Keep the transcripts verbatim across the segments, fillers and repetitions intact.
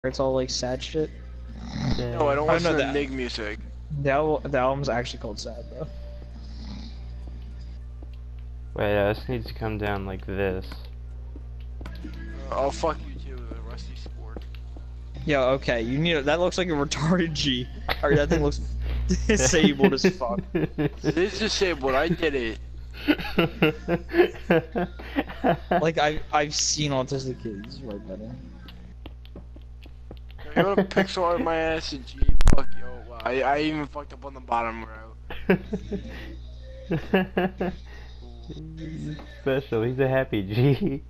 It's all like sad shit. No, I don't I listen know to that. Nig music. The, al the album's actually called Sad, though. Wait, uh, this needs to come down like this. Uh, I'll fuck you too, the Rusty Sport. Yeah, okay. You need a, that looks like a retarded G. Or that thing looks disabled as fuck. It is disabled, I did it. Like I I've seen autistic kids right better. You wanna pixel art my ass and G? Fuck yo, wow. I, I even fucked up on the bottom row. He's special, he's a happy G.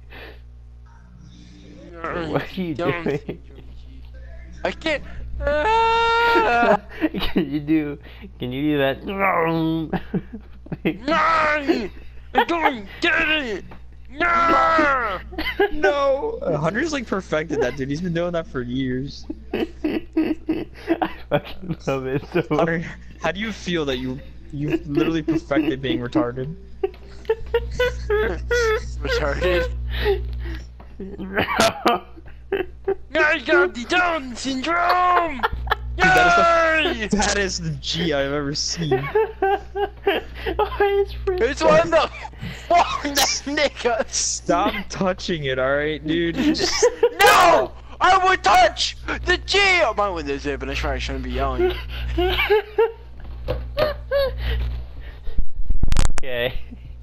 What are you Don't- doing? I can't. Ah! Can you do? Can you do that? No! I don't get it! No! No! Uh, Hunter's like perfected that, dude. He's been doing that for years. I fucking love it so much. Hunter, how do you feel that you you literally perfected being retarded? Retarded. I got the Down syndrome! Dude, that Yay! is the, that is the G I've ever seen. Why is Fritz It's one of the fuck that nigga. Stop touching it, alright, dude? Just No! I would touch the G! Oh, my window's open, I probably shouldn't be yelling. Okay.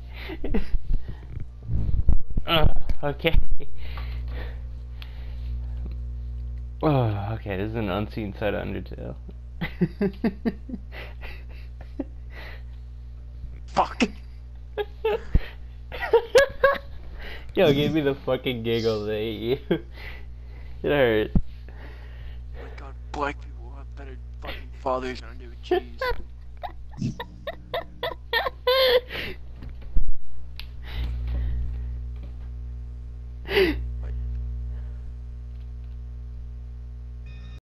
uh, okay. Oh, okay, this is an unseen side of Undertale. Fuck. Yo, give me the fucking giggles, I hate you. It hurt. Oh my god, black people have better fucking fathers than I do cheese.